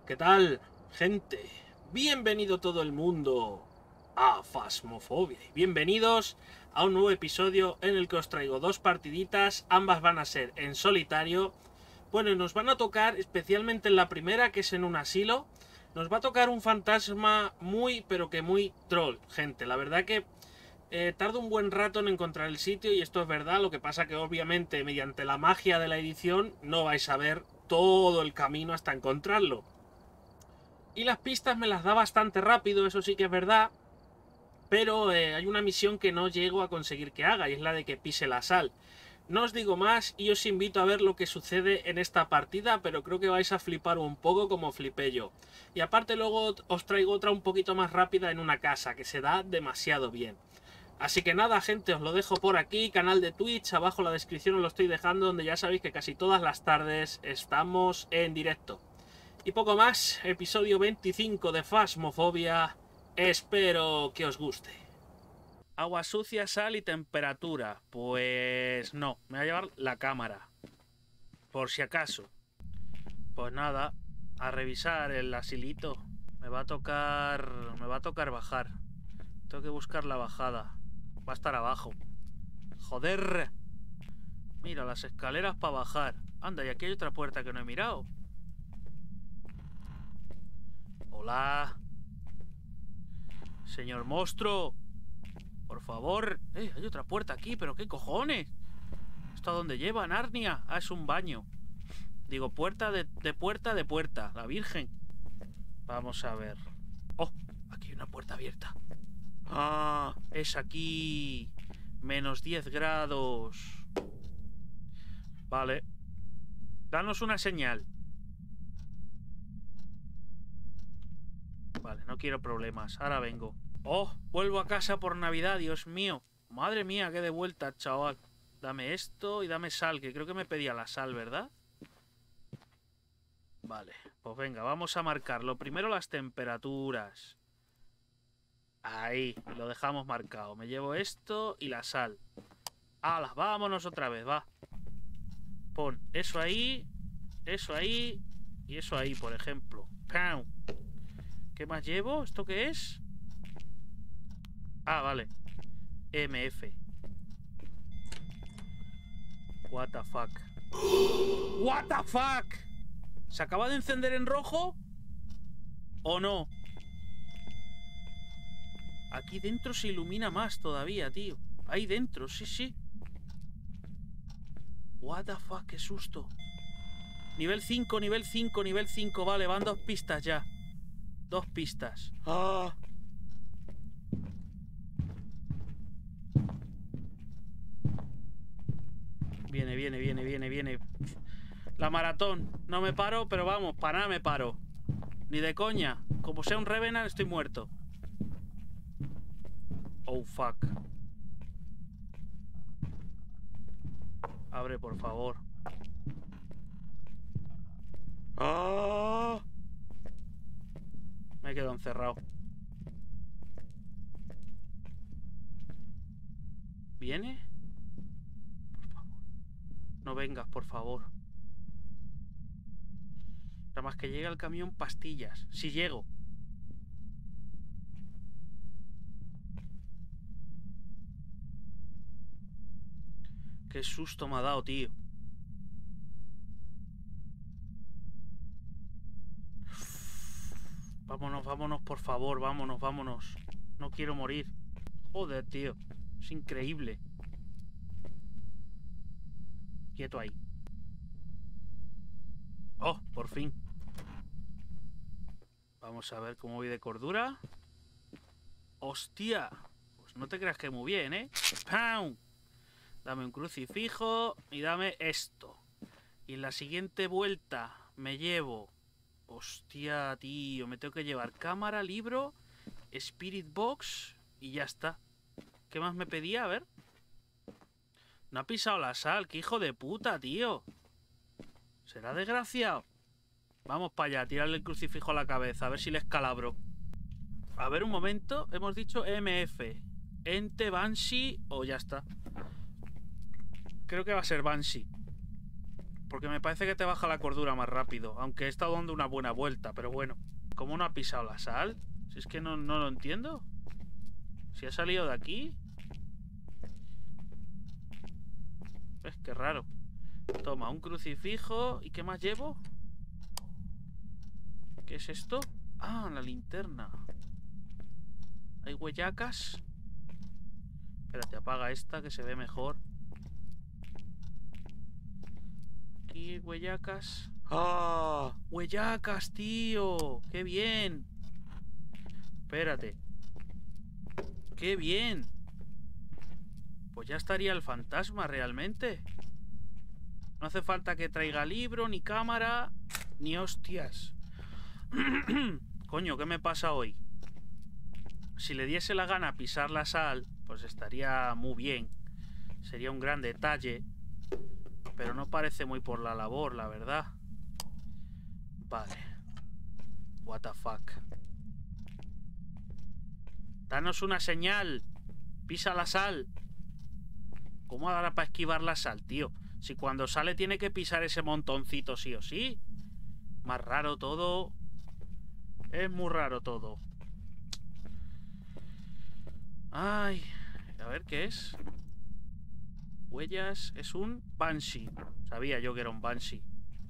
¿Qué tal, gente? Bienvenido todo el mundo a Phasmophobia. Bienvenidos a un nuevo episodio en el que os traigo dos partiditas. Ambas van a ser en solitario. Bueno, y nos van a tocar, especialmente en la primera, que es en un asilo. Nos va a tocar un fantasma muy, pero que muy troll, gente. La verdad que tardo un buen rato en encontrar el sitio y esto es verdad. Lo que pasa que obviamente mediante la magia de la edición no vais a ver todo el camino hasta encontrarlo. Y las pistas me las da bastante rápido, eso sí que es verdad. Pero hay una misión que no llego a conseguir que haga, y es la de que pise la sal. No os digo más y os invito a ver lo que sucede en esta partida, pero creo que vais a flipar un poco como flipé yo. Y aparte luego os traigo otra un poquito más rápida en una casa, que se da demasiado bien. Así que nada, gente, os lo dejo por aquí, canal de Twitch, abajo en la descripción os lo estoy dejando, donde ya sabéis que casi todas las tardes estamos en directo. Y poco más, episodio 25 de Phasmophobia. Espero que os guste. Agua sucia, sal y temperatura. Pues no, me voy a llevar la cámara. Por si acaso. Pues nada, a revisar el asilito. Me va a tocar bajar. Tengo que buscar la bajada. Va a estar abajo. Joder. Mira, las escaleras para bajar. Anda, y aquí hay otra puerta que no he mirado. Hola. Señor monstruo. Por favor. Hay otra puerta aquí, pero ¿qué cojones? ¿Esto a dónde lleva, Narnia? Ah, es un baño. Digo, puerta de puerta. La Virgen. Vamos a ver. Oh, aquí hay una puerta abierta. Ah, es aquí. Menos 10 grados. Vale. Danos una señal. Vale, no quiero problemas. Ahora vengo. Oh, vuelvo a casa por Navidad, Dios mío. Madre mía, qué de vuelta, chaval. Dame esto y dame sal, que creo que me pedía la sal, ¿verdad? Vale, pues venga, vamos a marcarlo. Primero las temperaturas. Ahí, lo dejamos marcado. Me llevo esto y la sal. ¡Hala! Vámonos otra vez, va. Pon eso ahí y eso ahí, por ejemplo. ¡Pam! ¿Qué más llevo? ¿Esto qué es? Ah, vale. MF. What the fuck. What the fuck. ¿Se acaba de encender en rojo? ¿O no? Aquí dentro se ilumina más todavía, tío. Ahí dentro, sí, sí. What the fuck, qué susto. Nivel 5, nivel 5, nivel 5. Vale, van 2 pistas ya. 2 pistas. ¡Ah! Viene. La maratón. No me paro, pero vamos, para nada me paro. Ni de coña. Como sea un Revenant, estoy muerto. Oh, fuck. Abre, por favor. ¡Ah! Me he quedado encerrado. ¿Viene? Por favor. No vengas, por favor. Nada más que llega el camión, pastillas. Si llego. Qué susto me ha dado, tío. Vámonos, por favor. Vámonos. No quiero morir. Joder, tío. Es increíble. Quieto ahí. Oh, por fin. Vamos a ver cómo voy de cordura. ¡Hostia! Pues no te creas que muy bien, ¿eh? ¡Pam! Dame un crucifijo y dame esto. Y en la siguiente vuelta me llevo... Hostia, tío. Me tengo que llevar cámara, libro, Spirit Box y ya está. ¿Qué más me pedía? A ver. No ha pisado la sal. ¡Qué hijo de puta, tío! ¿Será desgraciado? Vamos para allá, tirarle el crucifijo a la cabeza, a ver si le escalabro. A ver, un momento. Hemos dicho MF. Ente, Banshee o ya está. Creo que va a ser Banshee. Porque me parece que te baja la cordura más rápido. Aunque he estado dando una buena vuelta, pero bueno. ¿Cómo no ha pisado la sal? Si es que no lo entiendo. Si ha salido de aquí. ¿Ves? Qué raro. Toma, un crucifijo. ¿Y qué más llevo? ¿Qué es esto? Ah, la linterna. ¿Hay huellacas? Espérate, apaga esta que se ve mejor. Aquí hay huellacas. ¡Ah! ¡Huellacas, tío! ¡Qué bien! Espérate. ¡Qué bien! Pues ya estaría el fantasma realmente. No hace falta que traiga libro, ni cámara, ni hostias. Coño, ¿qué me pasa hoy? Si le diese la gana pisar la sal, pues estaría muy bien. Sería un gran detalle. Pero no parece muy por la labor, la verdad. Vale. What the fuck. Danos una señal. Pisa la sal. ¿Cómo hará para esquivar la sal, tío? Si cuando sale tiene que pisar ese montoncito sí o sí. Más raro todo. Es muy raro todo. Ay, a ver qué es. Huellas, es un Banshee. Sabía yo que era un Banshee.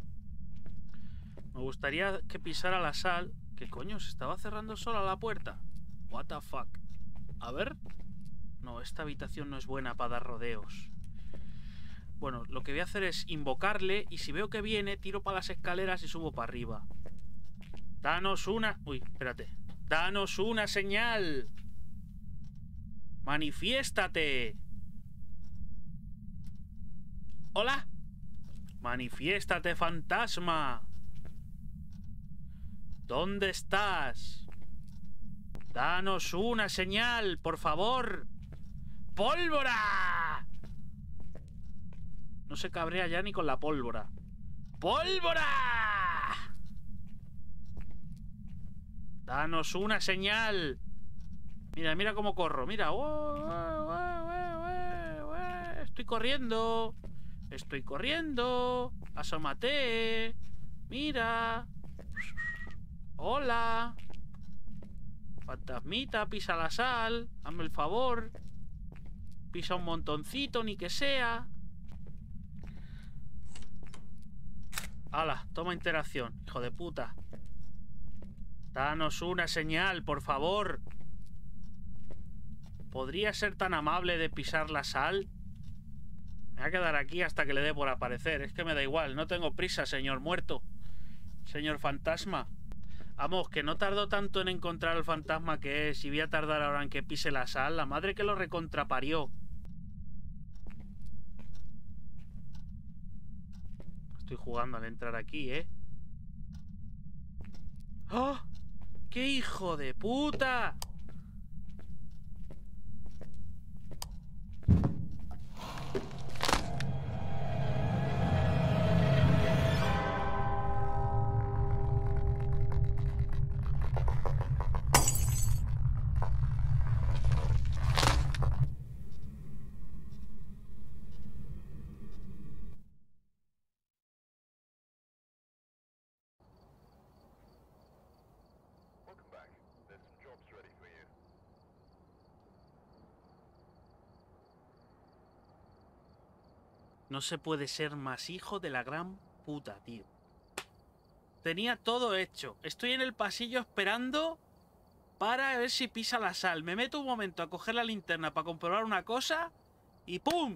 Me gustaría que pisara la sal. ¿Qué coño? ¿Se estaba cerrando sola la puerta? What the fuck. A ver. No, esta habitación no es buena para dar rodeos. Bueno, lo que voy a hacer es invocarle. Y si veo que viene, tiro para las escaleras y subo para arriba. Danos una... Uy, espérate. Danos una señal. ¡Manifiéstate! ¡Hola! ¡Manifiéstate, fantasma! ¿Dónde estás? ¡Danos una señal, por favor! ¡Pólvora! No se cabrea ya ni con la pólvora. ¡Pólvora! ¡Danos una señal! Mira, mira cómo corro, mira. Estoy corriendo. Estoy corriendo. Asómate. Mira. Hola. Fantasmita, pisa la sal. Hazme el favor. Pisa un montoncito, ni que sea. Hala, toma interacción, hijo de puta. Danos una señal, por favor. ¿Podría ser tan amable de pisar la sal? Me voy a quedar aquí hasta que le dé por aparecer. Es que me da igual, no tengo prisa, señor muerto. Señor fantasma. Vamos, que no tardó tanto en encontrar al fantasma que es. Y voy a tardar ahora en que pise la sal. La madre que lo recontraparió. Estoy jugando al entrar aquí, ¿eh? ¡Oh! ¡Qué hijo de puta! No se puede ser más hijo de la gran puta, tío. Tenía todo hecho. Estoy en el pasillo esperando para ver si pisa la sal. Me meto un momento a coger la linterna para comprobar una cosa y ¡pum!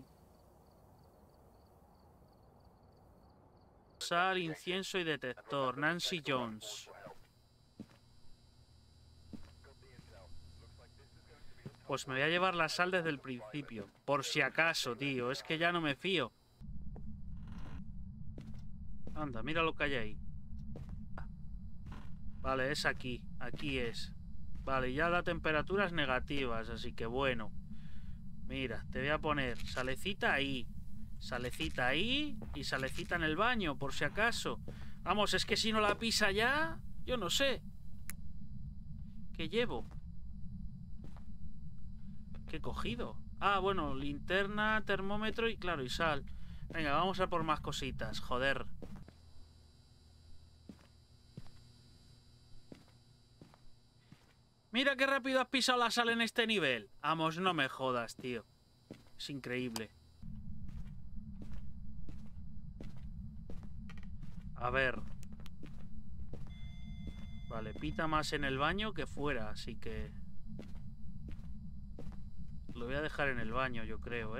Sal, incienso y detector. Nancy Jones. Pues me voy a llevar la sal desde el principio. Por si acaso, tío. Es que ya no me fío. Anda, mira lo que hay ahí. Vale, es aquí. Aquí es. Vale, ya la temperatura es negativas, así que bueno. Mira, te voy a poner salecita ahí. Salecita ahí y salecita en el baño, por si acaso. Vamos, es que si no la pisa ya, yo no sé. ¿Qué llevo? ¿Qué he cogido? Ah, bueno, linterna, termómetro y claro, y sal. Venga, vamos a por más cositas, joder. Mira qué rápido has pisado la sal en este nivel. Vamos, no me jodas, tío. Es increíble. A ver. Vale, pita más en el baño que fuera, así que... Lo voy a dejar en el baño, yo creo, ¿eh?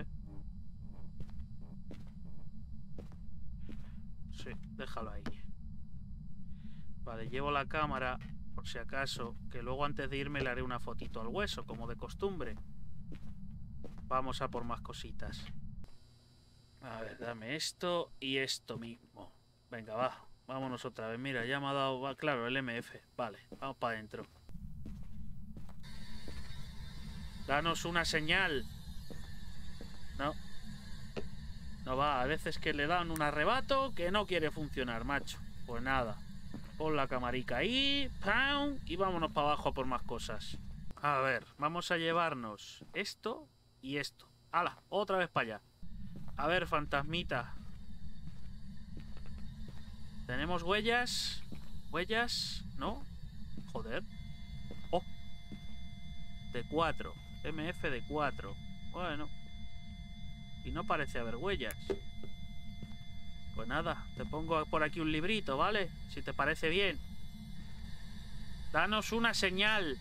Sí, déjalo ahí. Vale, llevo la cámara, por si acaso, que luego antes de irme le haré una fotito al hueso, como de costumbre. Vamos a por más cositas. A ver, dame esto y esto mismo. Venga, va. Vámonos otra vez. Mira, ya me ha dado... Va, claro, el MF. Vale, vamos para adentro. Danos una señal. No. No va. A veces que le dan un arrebato que no quiere funcionar, macho. Pues nada. Pon la camarica ahí. ¡Pam! Y vámonos para abajo por más cosas. A ver, vamos a llevarnos esto y esto. ¡Hala! Otra vez para allá. A ver, fantasmita. ¿Tenemos huellas? ¿Huellas? ¿No? Joder. ¡Oh! De 4. MF de 4. Bueno. Y no parece haber huellas. Pues nada, te pongo por aquí un librito, ¿vale? Si te parece bien. Danos una señal.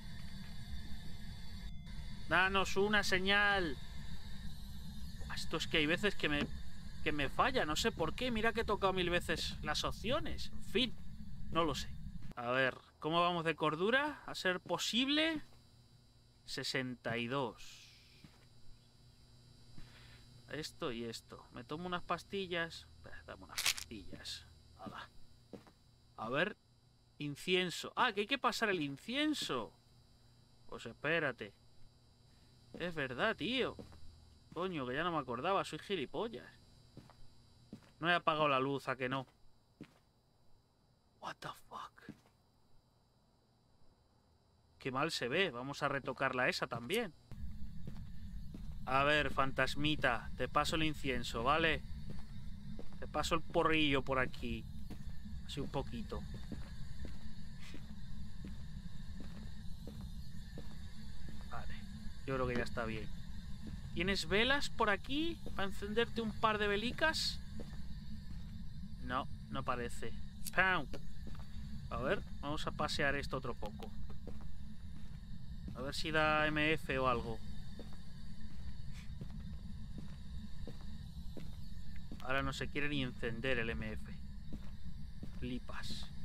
Danos una señal. Esto es que hay veces que me falla, no sé por qué. Mira que he tocado 1000 veces las opciones. En fin, no lo sé. A ver, ¿cómo vamos de cordura? A ser posible, 62. Esto y esto. Me tomo unas pastillas. Dame unas pastillas. Hala. A ver, incienso. Ah, que hay que pasar el incienso. Pues espérate. Es verdad, tío. Coño, que ya no me acordaba. Soy gilipollas. No he apagado la luz, ¿a que no? What the fuck. Qué mal se ve. Vamos a retocarla esa también. A ver, fantasmita. Te paso el incienso, ¿vale? Te paso el porrillo por aquí. Así un poquito. Vale. Yo creo que ya está bien. ¿Tienes velas por aquí para encenderte un par de velicas? No, no parece. ¡Pam! A ver, vamos a pasear esto otro poco. A ver si da MF o algo. Ahora no se quiere ni encender el MF. Flipas.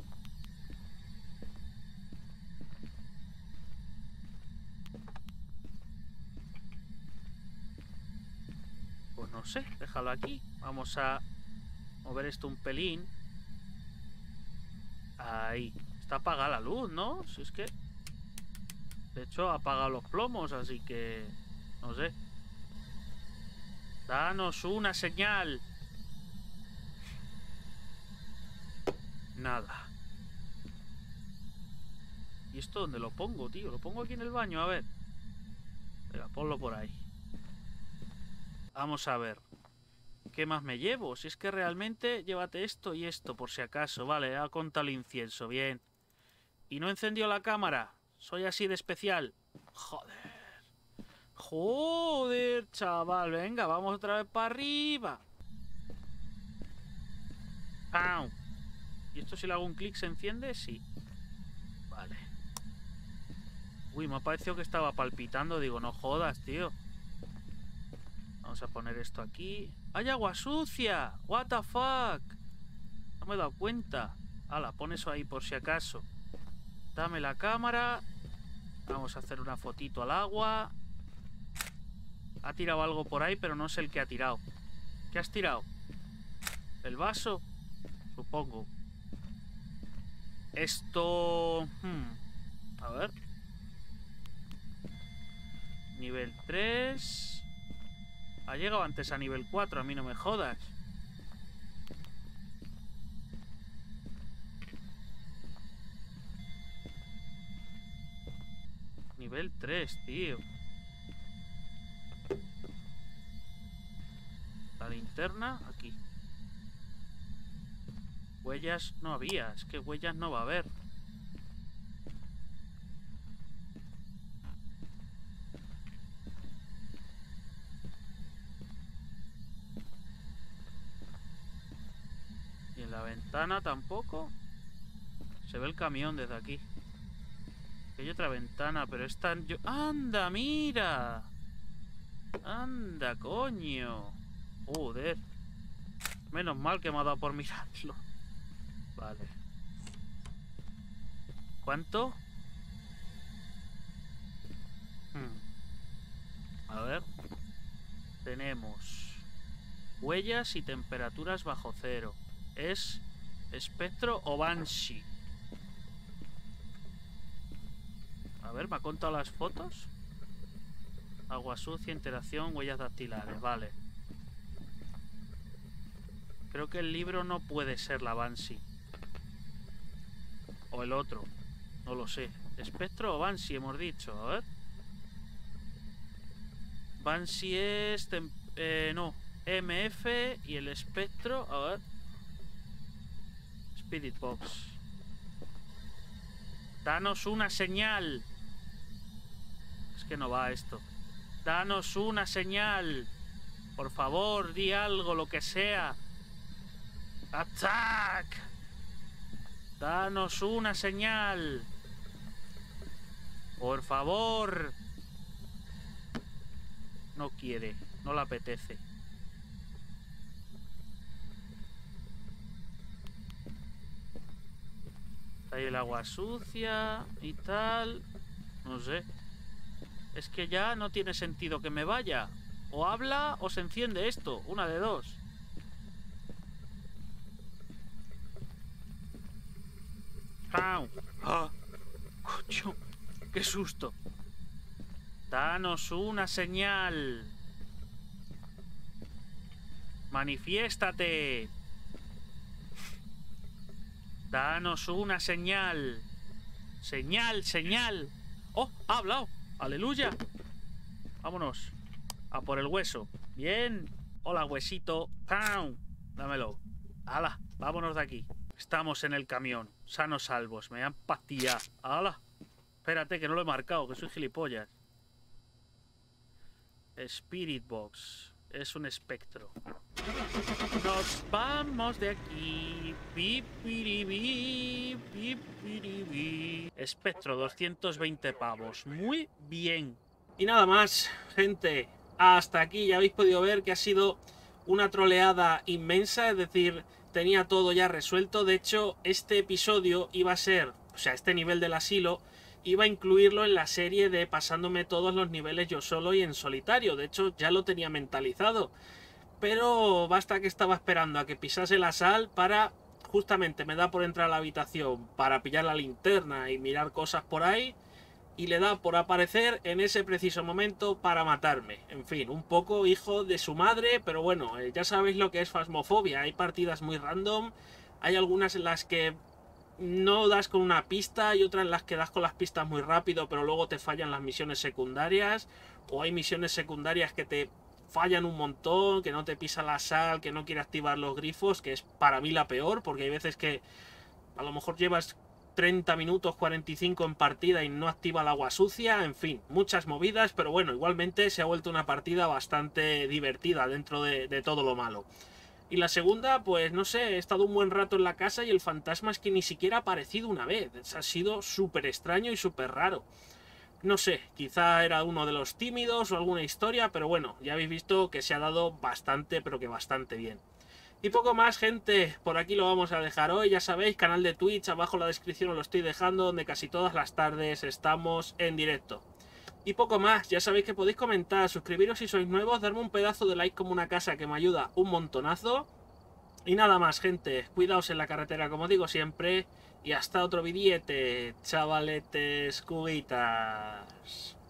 Pues no sé, déjalo aquí. Vamos a mover esto un pelín. Ahí. Está apagada la luz, ¿no? Si es que... De hecho, ha apagado los plomos, así que... No sé. Danos una señal. Nada. ¿Y esto dónde lo pongo, tío? Lo pongo aquí en el baño, a ver. Venga, ponlo por ahí. Vamos a ver. ¿Qué más me llevo? Si es que realmente llévate esto y esto, por si acaso. Vale, ha contado el incienso, bien. ¿Y no encendió la cámara? Soy así de especial. Joder. Joder, chaval. Venga, vamos otra vez para arriba. ¡Pam! ¿Y esto si le hago un clic se enciende? Sí. Vale. Uy, me ha parecido que estaba palpitando. Digo, no jodas, tío. Vamos a poner esto aquí. ¡Hay agua sucia! ¡What the fuck! No me he dado cuenta. Hala, pon eso ahí por si acaso. Dame la cámara. Vamos a hacer una fotito al agua. Ha tirado algo por ahí, pero no sé el que ha tirado. ¿Qué has tirado? ¿El vaso? Supongo. Esto... A ver. Nivel 3. Ha llegado antes a nivel 4, a mí no me jodas. Nivel 3, tío. linterna? Aquí. Huellas no había. Es que huellas no va a haber. Y en la ventana tampoco. Se ve el camión desde aquí. Hay otra ventana, pero esta... ¡Anda, mira! ¡Anda, coño! Joder. Menos mal que me ha dado por mirarlo. Vale. ¿Cuánto? A ver. Tenemos huellas y temperaturas bajo cero. ¿Es espectro o Banshee? A ver, ¿me ha contado las fotos? Agua sucia, interacción, huellas dactilares. Vale. Creo que el libro no puede ser la Banshee. O el otro. No lo sé. ¿Espectro o Banshee hemos dicho? A ver. Banshee es... no. MF y el espectro... A ver. Spirit Box. Danos una señal. Es que no va esto. Danos una señal. Por favor, di algo, lo que sea. ¡Attack! Danos una señal. Por favor. No quiere, no le apetece. Está ahí el agua sucia y tal. No sé. Es que ya no tiene sentido que me vaya. O habla o se enciende esto. Una de dos. ¡Au! ¡Ah! ¡Coño! ¡Qué susto! Danos una señal. Manifiéstate. Danos una señal. Señal, señal. ¡Oh! ¡Ha hablado! ¡Aleluya! Vámonos. A por el hueso. Bien. Hola, huesito. ¡Pam! Dámelo. ¡Hala! Vámonos de aquí. Estamos en el camión. Sanos salvos. Me dan pastilla. ¡Hala! Espérate, que no lo he marcado, que soy gilipollas. Spirit Box. Es un espectro. Nos vamos de aquí. Pipiribi, pipiribi. Espectro, 220 pavos. Muy bien. Y nada más, gente. Hasta aquí ya habéis podido ver que ha sido una troleada inmensa. Es decir, tenía todo ya resuelto. De hecho, este episodio iba a ser... O sea, este nivel del asilo... Iba a incluirlo en la serie de pasándome todos los niveles yo solo y en solitario. De hecho, ya lo tenía mentalizado. Pero basta que estaba esperando a que pisase la sal para... Justamente me da por entrar a la habitación para pillar la linterna y mirar cosas por ahí. Y le da por aparecer en ese preciso momento para matarme. En fin, un poco hijo de su madre, pero bueno, ya sabéis lo que es Phasmophobia. Hay partidas muy random. Hay algunas en las que... no das con una pista y otras en las que das con las pistas muy rápido pero luego te fallan las misiones secundarias, o hay misiones secundarias que te fallan un montón, que no te pisa la sal, que no quiere activar los grifos, que es para mí la peor, porque hay veces que a lo mejor llevas 30 minutos, 45 en partida y no activa el agua sucia, en fin, muchas movidas, pero bueno, igualmente se ha vuelto una partida bastante divertida dentro de todo lo malo. Y la segunda, pues no sé, he estado un buen rato en la casa y el fantasma es que ni siquiera ha aparecido una vez. Ha sido súper extraño y súper raro. No sé, quizá era uno de los tímidos o alguna historia, pero bueno, ya habéis visto que se ha dado bastante, pero que bastante bien. Y poco más, gente, por aquí lo vamos a dejar hoy. Ya sabéis, canal de Twitch, abajo en la descripción os lo estoy dejando, donde casi todas las tardes estamos en directo. Y poco más, ya sabéis que podéis comentar, suscribiros si sois nuevos, darme un pedazo de like como una casa que me ayuda un montonazo. Y nada más, gente, cuidaos en la carretera como digo siempre. Y hasta otro vidiete, chavaletes, cubitas.